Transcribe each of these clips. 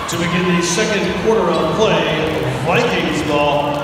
To begin the second quarter of play, Vikings ball.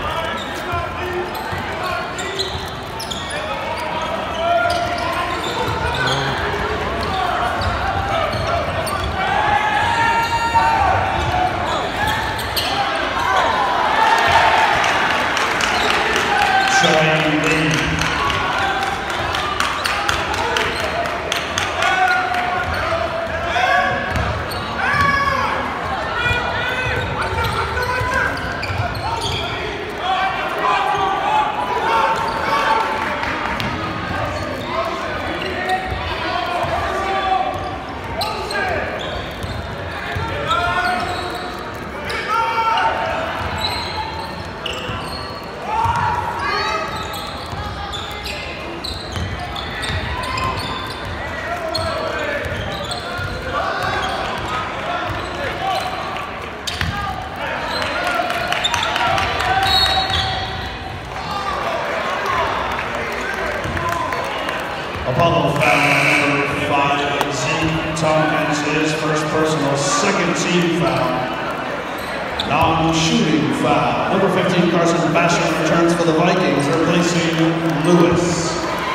Apollo foul number 5, Zeke Tompkins, his first personal, second team foul. Non-shooting foul. Number 15, Carson Basham returns for the Vikings, replacing Lewis.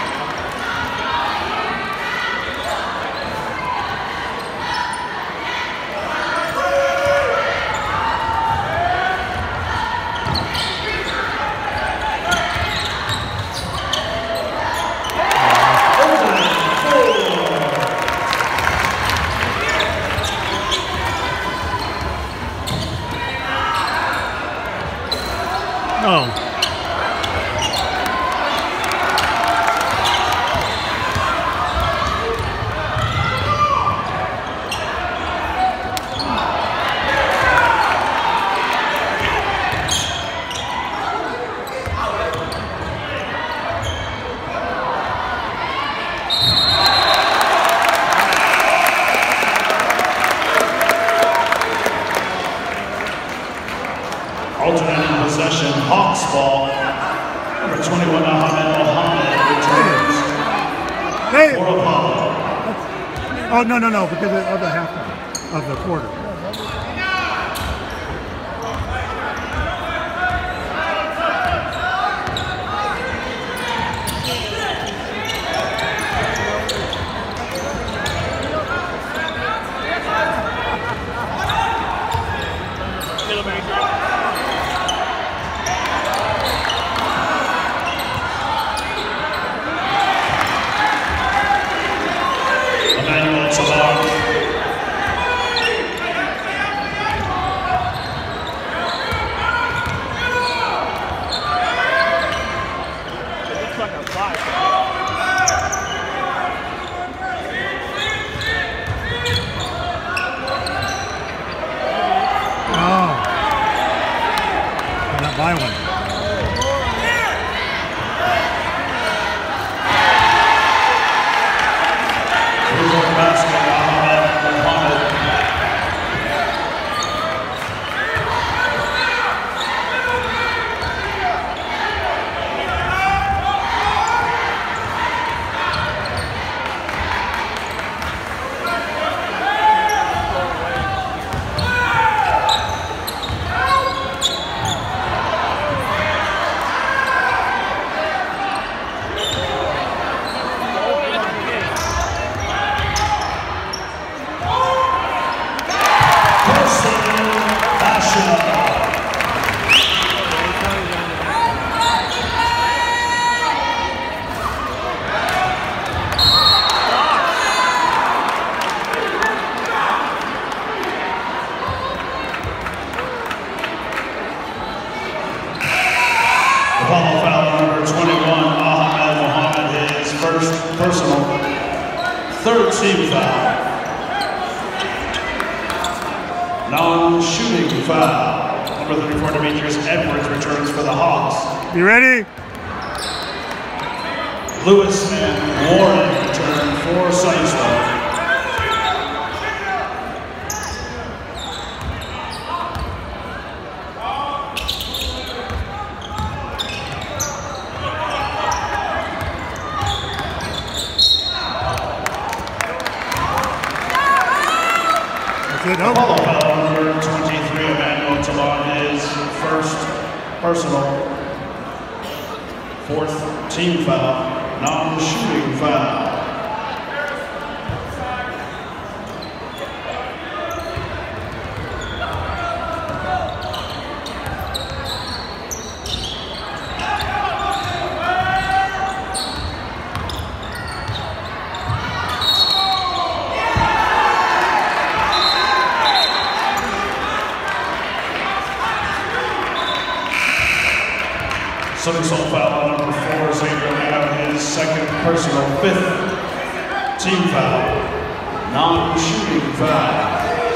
Oh. Alternating possession, Hawks ball. Number 21, Ahmed Mohammed returns for Apollo. Oh, no, because of the halftime of the quarter. Buy one. Apollo foul number 21, Ahmed Mohammed, his first personal, third team foul. Non-shooting foul. Number 34, Demetrius Edwards returns for the Hawks. You ready? Lewis and Warren return for Sunnysville. Good. The follow foul number 23, Emmanuel Talon, his first personal, fourth team foul, non-shooting foul. Assault foul number 4, Xavier Lino, his second personal, fifth team foul, non-shooting foul.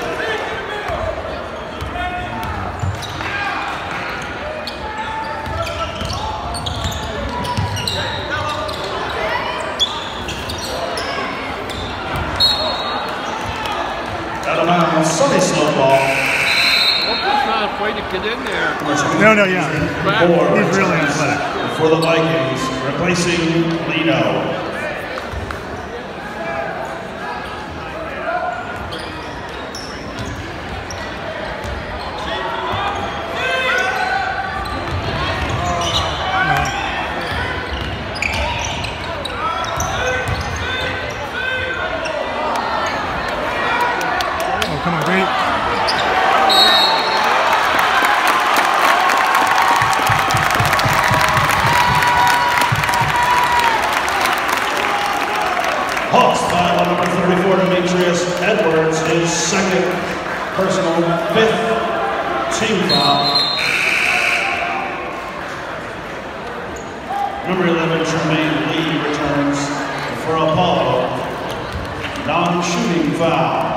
Out of bounds, Sunny Slope ball. Not afraid to get in there. No, yeah. He's really athletic. For the Vikings, replacing Lino. Oh, come on, great. Hawks foul number 34, Demetrius Edwards, his second personal, fifth team foul. Number 11, Jermaine Lee returns for Apollo, non-shooting foul.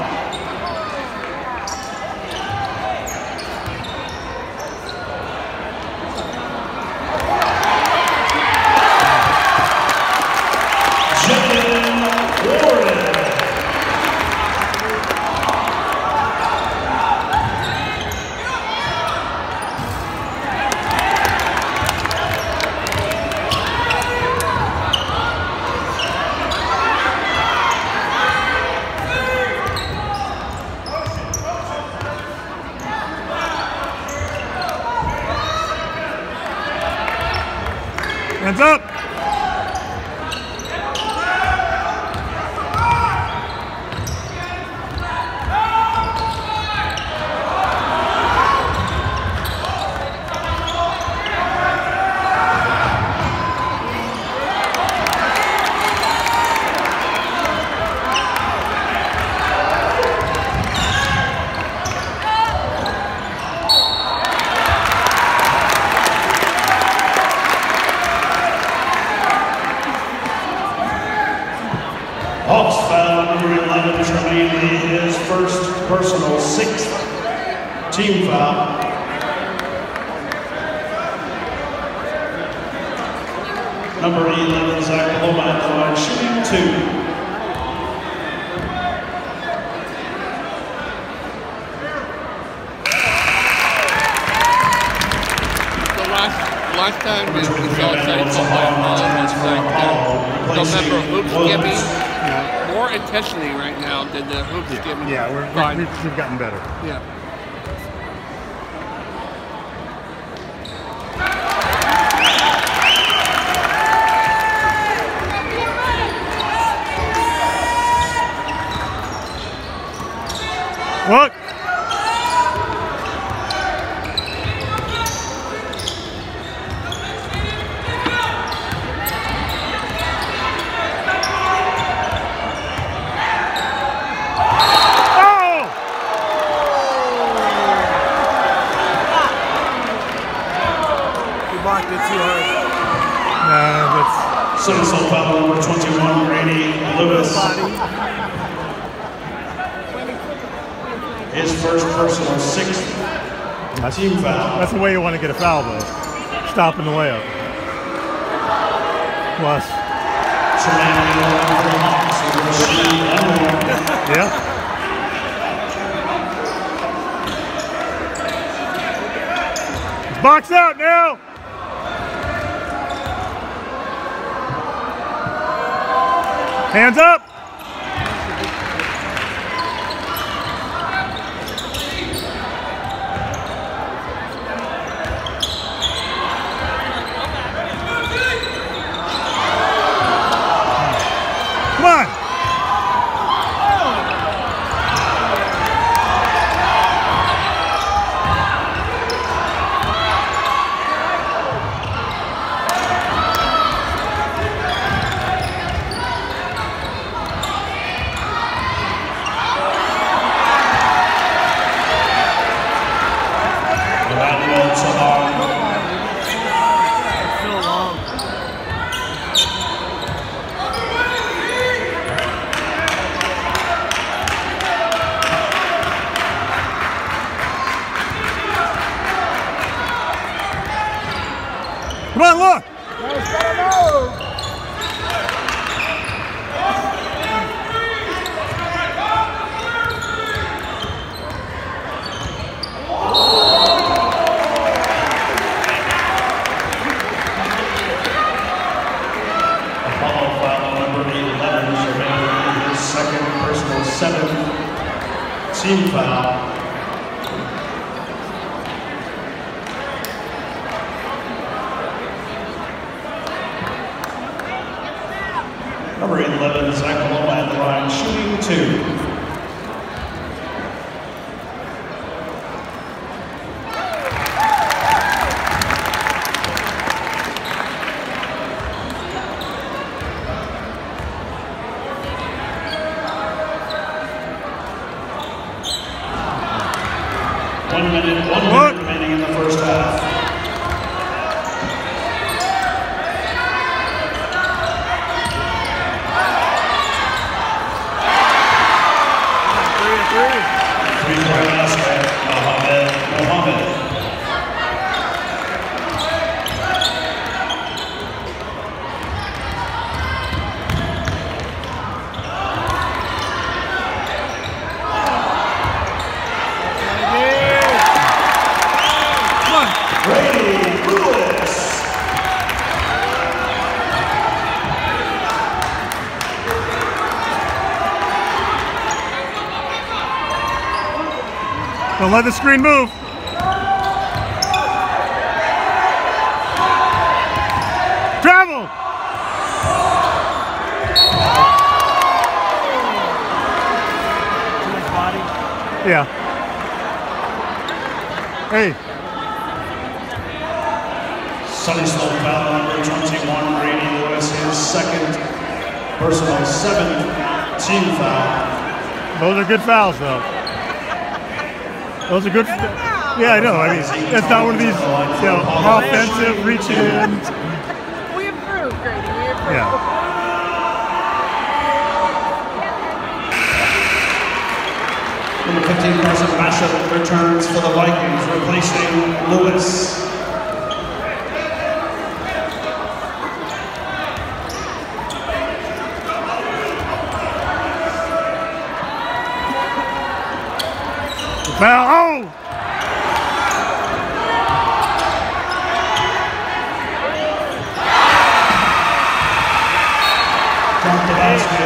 Hands up! Hawks foul number 11, Jermaine Lee, his first personal, sixth team foul. Number 11, Zach Loma at the line, shooting 2. Last time we saw Saints play no matter hoops giving, more intentionally right now than the hoops giving. Yeah, we've gotten better. Yeah. What? Blocked it too hard. Second assault foul number 21, Grady Lewis. His first personal, sixth team foul. That's the way you want to get a foul, though. Stopping the layup. Plus. Yeah. Box out now! Hands up! Sabah. So long. Come on, look! Apollo foul number 11, surveying his second personal 7th team foul. Number 11, Zach Malone at the line, shooting 2. One minute remaining in the first half. Three-point basket, Mohammed. Brady Lewis. Don't let the screen move. Travel. Yeah. Hey. Sonny Slope foul number 21, Brady Lewis, his second personal 7th team foul. Those are good fouls, though. Those are good. Yeah, I know. I mean, it's not one of these, offensive reaching in. We improved, Grady. We improved. Yeah. Number 15, Carson Basham returns for the Vikings, replacing Lewis. Foul. Oh! From the basket,